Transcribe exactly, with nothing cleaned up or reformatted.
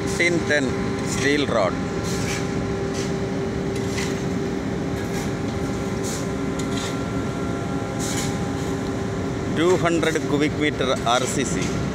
fourteen ten steel rod. two hundred cubic meter R C C.